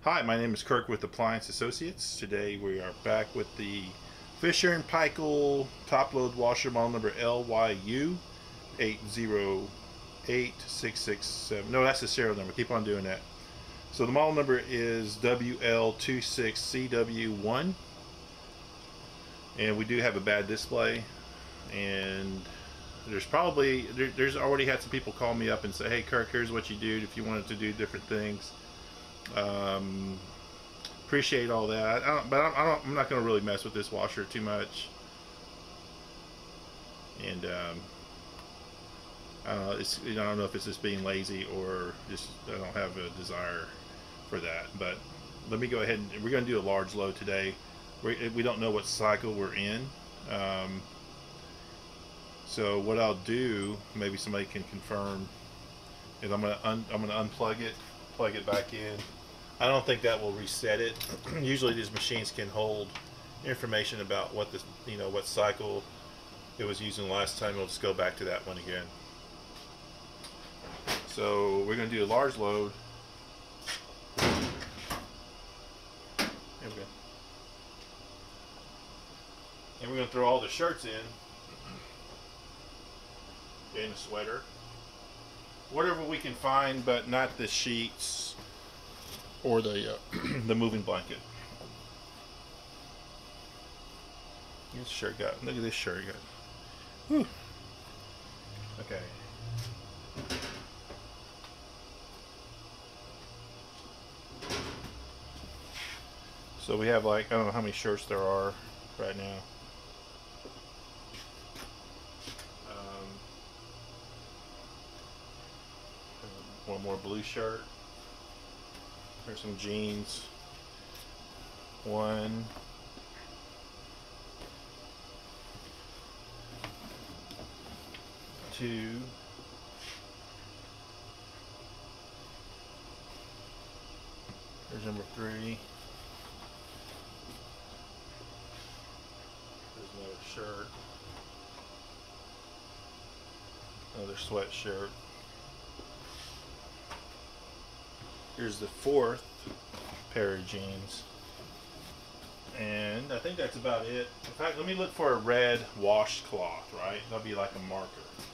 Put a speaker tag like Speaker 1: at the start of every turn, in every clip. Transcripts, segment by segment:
Speaker 1: Hi, my name is Kirk with Appliance Associates. Today we are back with the Fisher & Paykel top load washer model number LYU 808667. No, that's the serial number. Keep on doing that. So the model number is WL26CW1, and we do have a bad display, and there's already had some people call me up and say, hey Kirk, here's what you do if you wanted to do different things. Appreciate all that. I'm not going to really mess with this washer too much. And I don't know if it's just being lazy or just I don't have a desire for that. But let me go ahead and we're going to do a large load today. We don't know what cycle we're in. So what I'll do, maybe somebody can confirm, is I'm going to unplug it, plug it back in. I don't think that will reset it. Usually these machines can hold information about what what cycle it was using last time. We'll just go back to that one again. So we're going to do a large load. There we go. And we're going to throw all the shirts in a sweater. Whatever we can find, but not the sheets or the the moving blanket. This shirt got. Look at this shirt got. Whew. Okay. So we have like I don't know how many shirts there are right now. One more blue shirt. There's some jeans. 1, 2, there's number 3. There's another shirt. Another sweatshirt. Here's the 4th pair of jeans. And I think that's about it. In fact, let me look for a red washcloth, right? That'll be like a marker.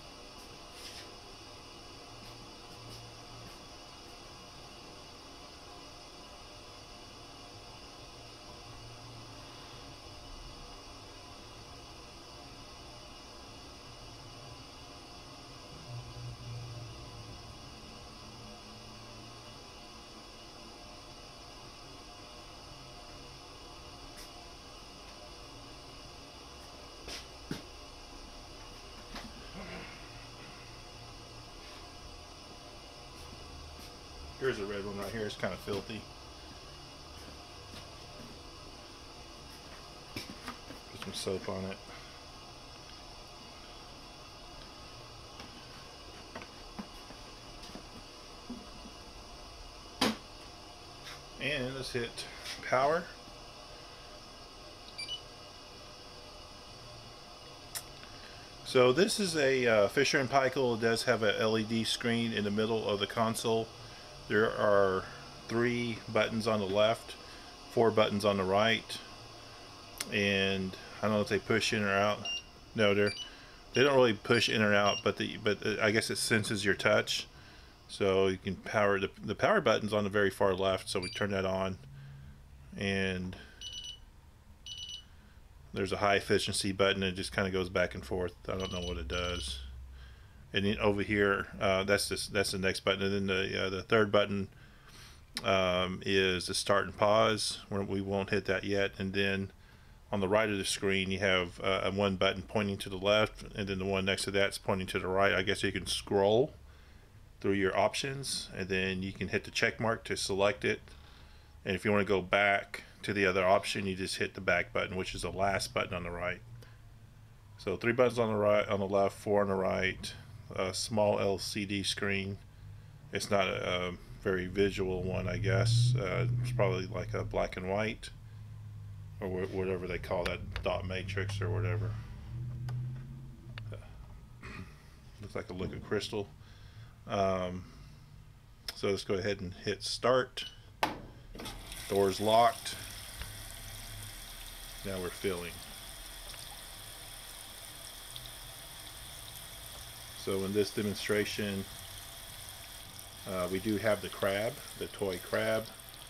Speaker 1: Here's a red one right here. It's kind of filthy. Put some soap on it. And let's hit power. So this is a Fisher & Paykel. It does have a LED screen in the middle of the console. There are 3 buttons on the left, 4 buttons on the right, and I don't know if they push in or out. No, they don't really push in or out, but I guess it senses your touch, so you can power the power button's on the very far left. So we turn that on, and there's a high efficiency button. It just kind of goes back and forth. I don't know what it does. And then over here, that's the next button. And then the 3rd button is the start and pause. We won't hit that yet. And then on the right of the screen, you have one button pointing to the left, and then the one next to that's pointing to the right. I guess you can scroll through your options, and then you can hit the check mark to select it. And if you want to go back to the other option, you just hit the back button, which is the last button on the right. So 3 buttons on the right, on the left, 4 on the right. A small LCD screen. It's not a very visual one, I guess. It's probably like a black and white, or whatever they call that, dot matrix or whatever. Looks like a liquid crystal. So let's go ahead and hit start. Door's locked. Now we're filling. So in this demonstration, we do have the crab, the toy crab,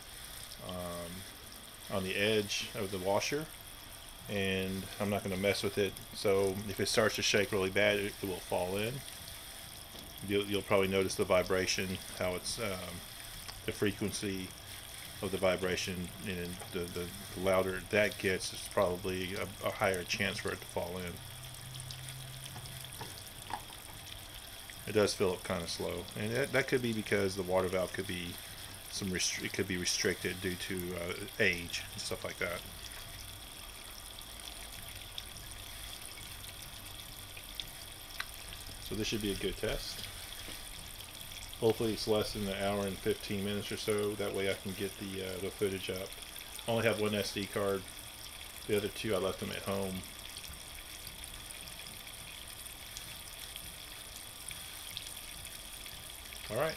Speaker 1: on the edge of the washer, and I'm not going to mess with it. So if it starts to shake really bad, it will fall in. You'll probably notice the vibration, how it's the frequency of the vibration, and the louder that gets, it's probably a higher chance for it to fall in. It does fill up kind of slow, and that could be because the water valve could be it could be restricted due to age and stuff like that. So this should be a good test. Hopefully it's less than an hour and 15 minutes or so. That way I can get the footage up. I only have one SD card. The other two I left them at home. All right.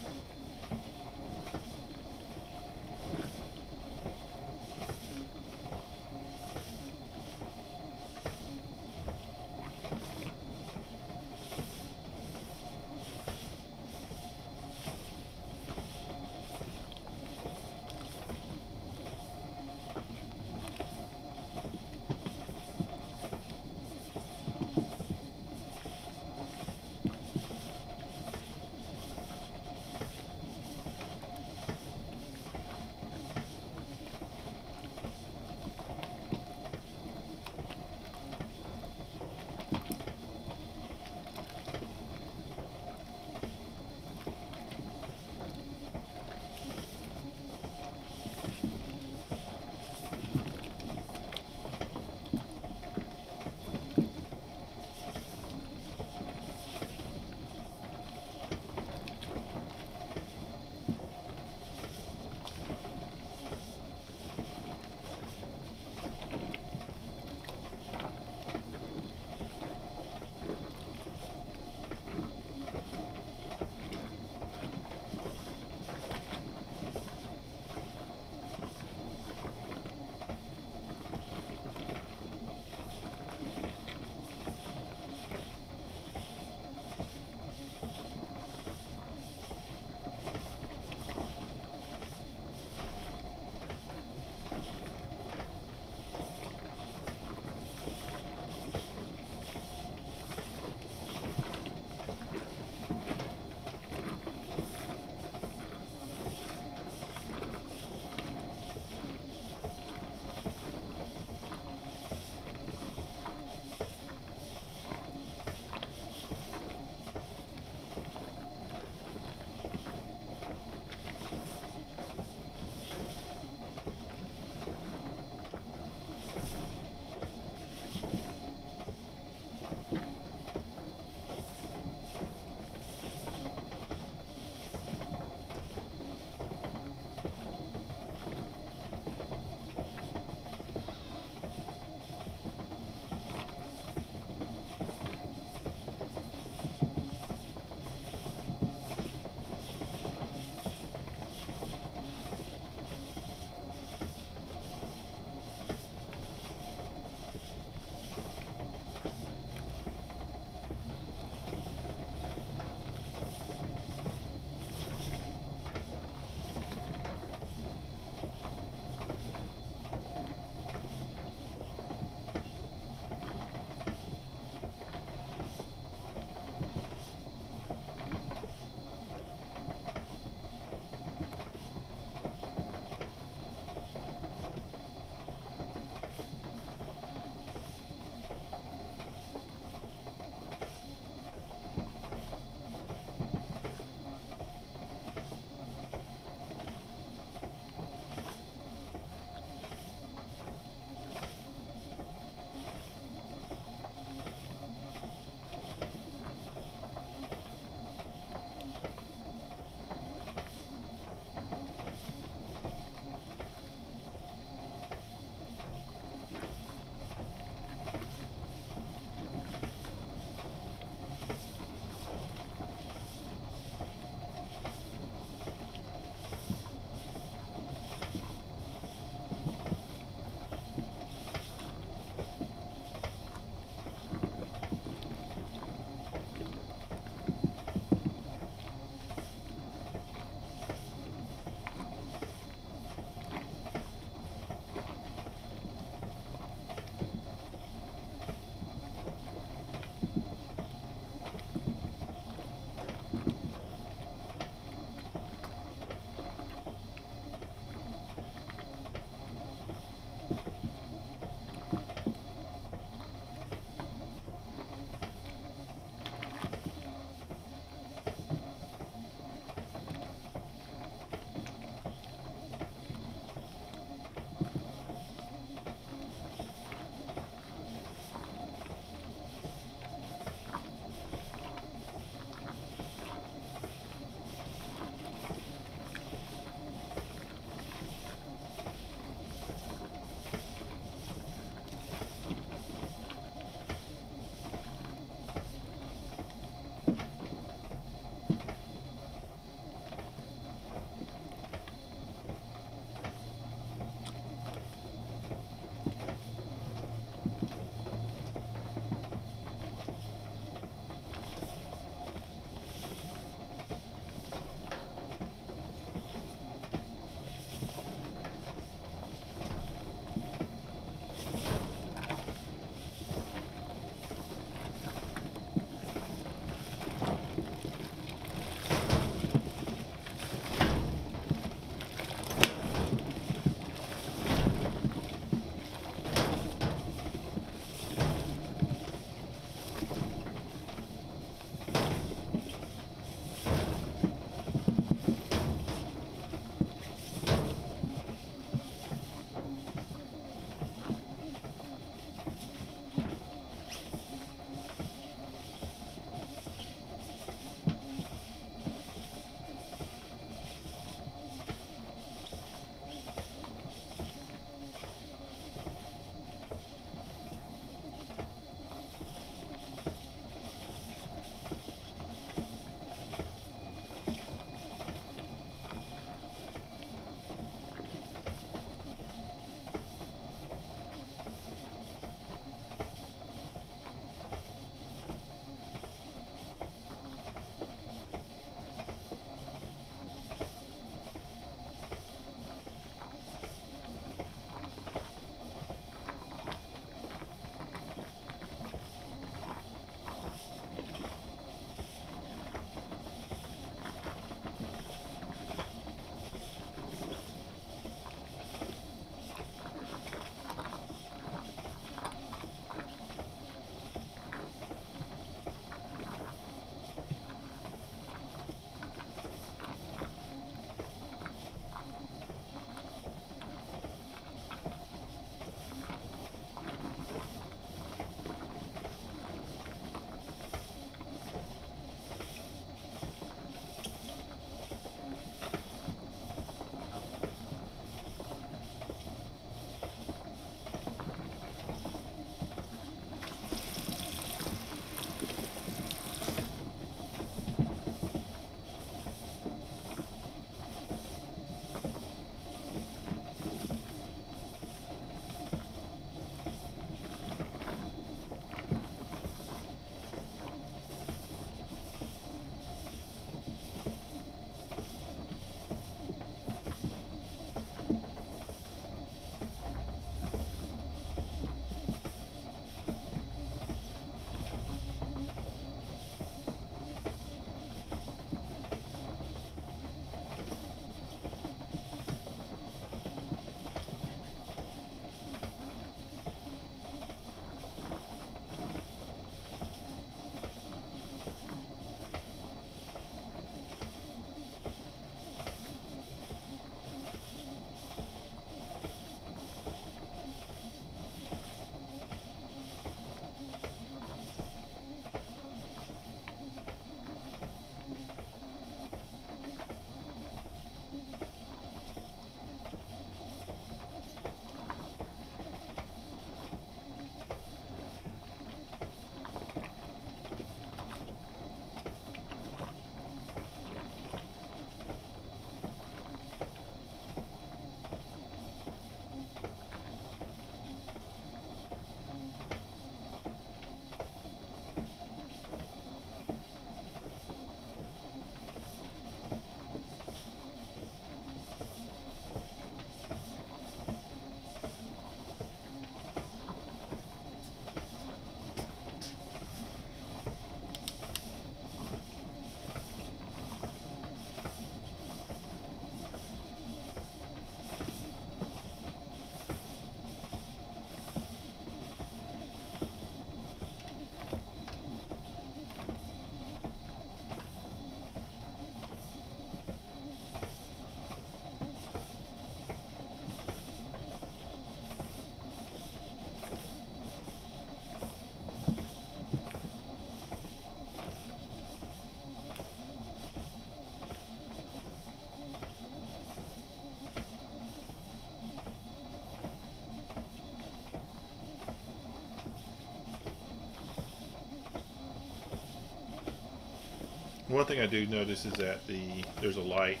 Speaker 1: One thing I do notice is that there's a light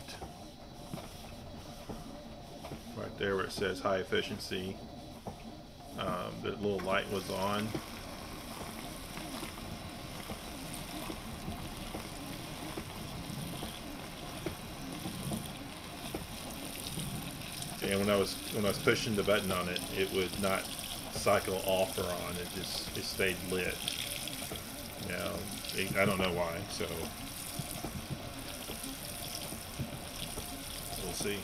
Speaker 1: right there where it says high efficiency. The little light was on. And when I was pushing the button on it, it would not cycle off or on. It stayed lit. Now I don't know why. So we'll see.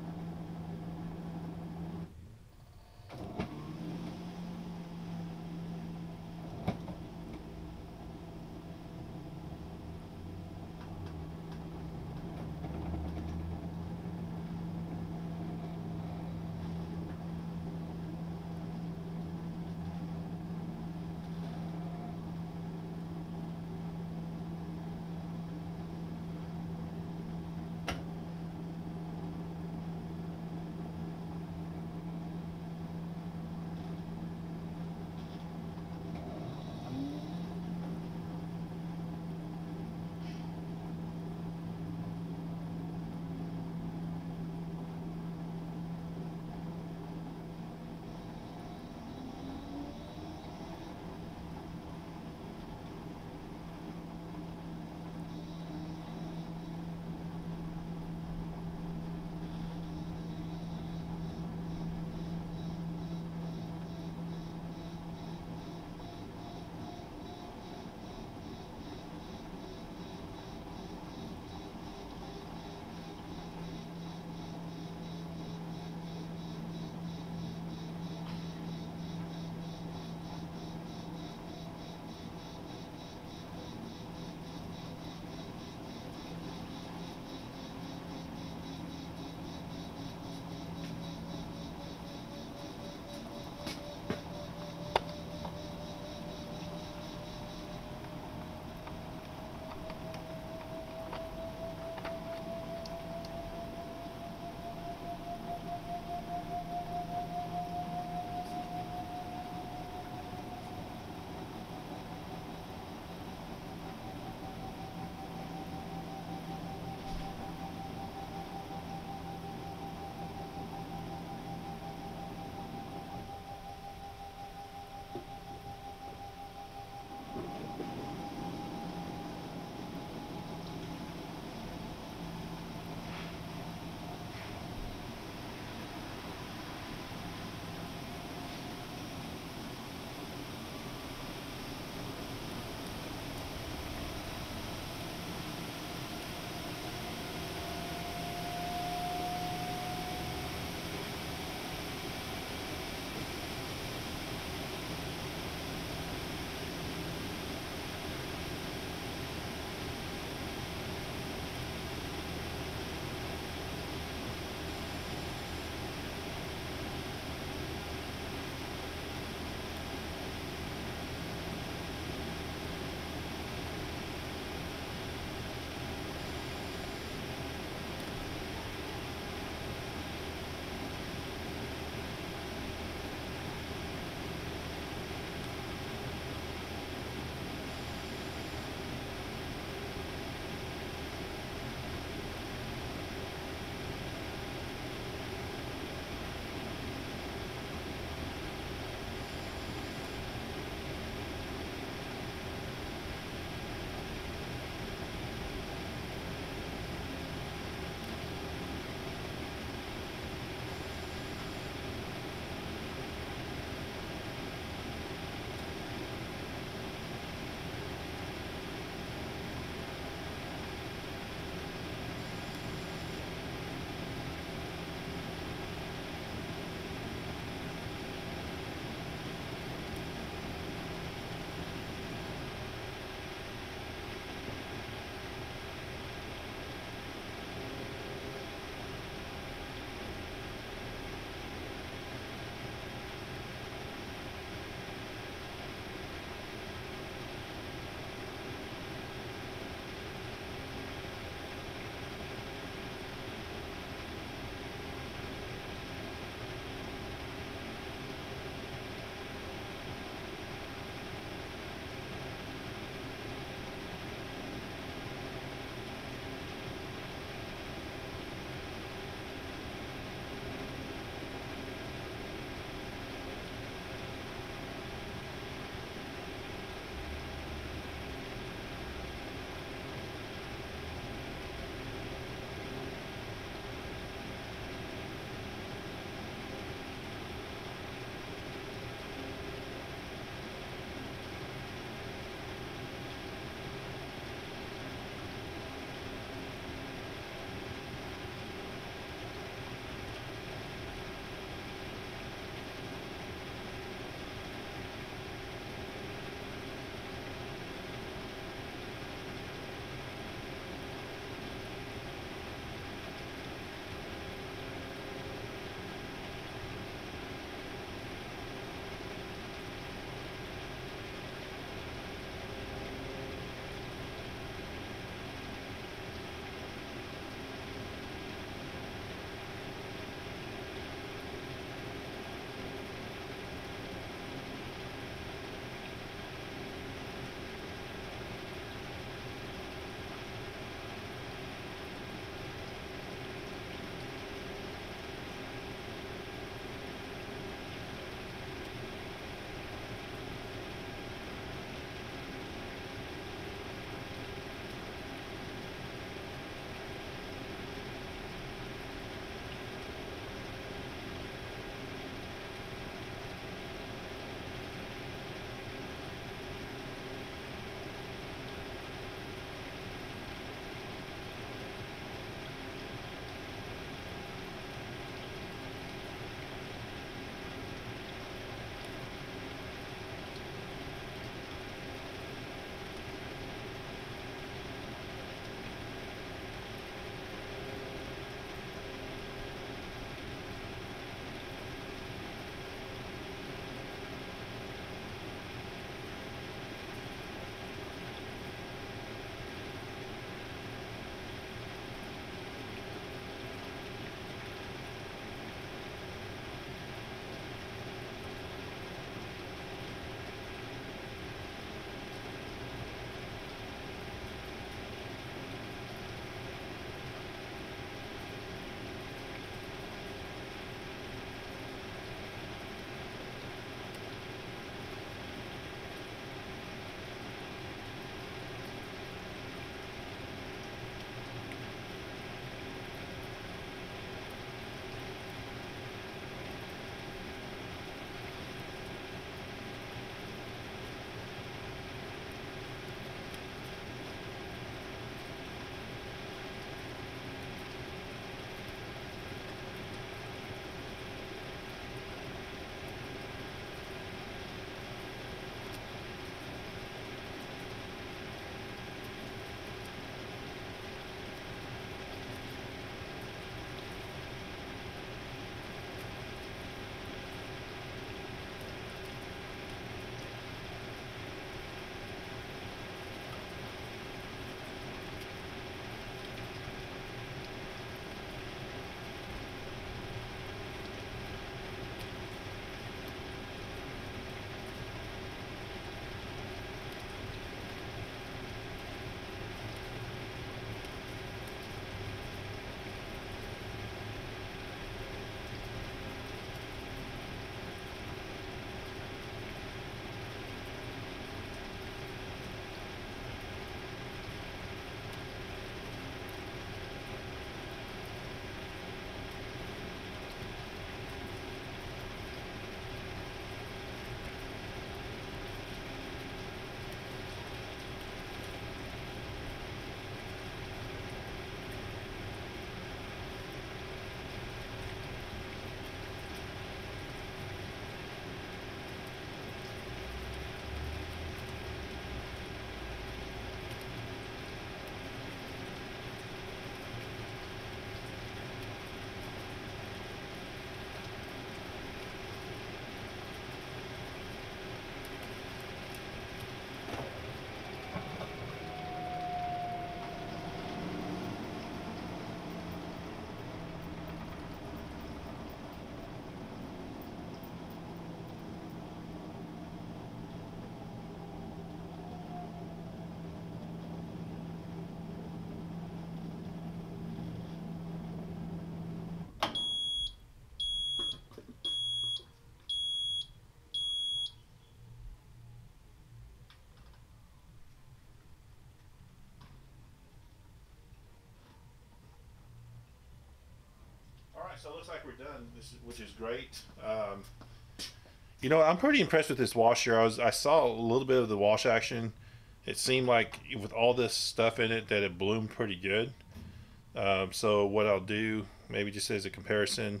Speaker 1: so it looks like we're done, which is great. You know, I'm pretty impressed with this washer. I saw a little bit of the wash action. It seemed like with all this stuff in it that it bloomed pretty good. So what I'll do, maybe just as a comparison,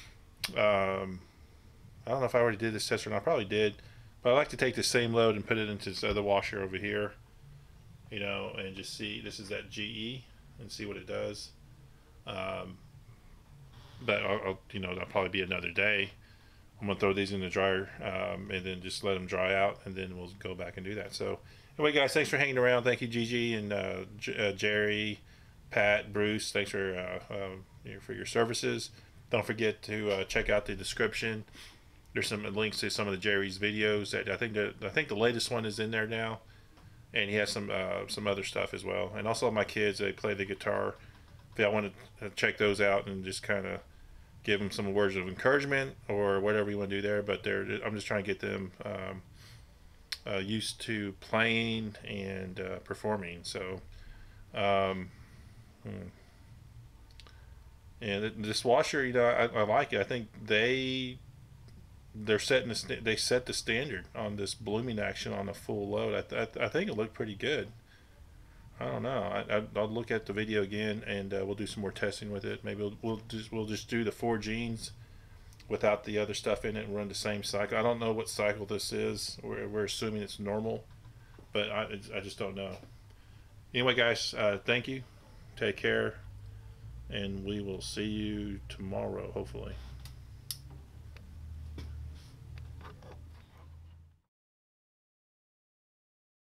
Speaker 1: I don't know if I already did this test or not. I probably did, but I like to take the same load and put it into this other washer over here. You know, and just see. This is that GE, and see what it does. Um, but you know, that'll probably be another day. I'm gonna throw these in the dryer, and then just let them dry out, and then we'll go back and do that. So, anyway, guys, thanks for hanging around. Thank you, Gigi and Jerry, Pat, Bruce. Thanks for your services. Don't forget to check out the description. There's some links to some of the Jerry's videos. That I think the latest one is in there now, and he has some other stuff as well. And also my kids, they play the guitar. If y'all want to check those out and just kind of give them some words of encouragement or whatever you want to do there. But I'm just trying to get them used to playing and performing. So, and this washer, you know, I like it. I think they're setting they set the standard on this blooming action on a full load. I think it looked pretty good. I don't know. I'll look at the video again, and we'll do some more testing with it. Maybe we'll just do the 4 genes without the other stuff in it and run the same cycle. I don't know what cycle this is. We're assuming it's normal, but I just don't know. Anyway, guys, thank you. Take care, and we will see you tomorrow, hopefully.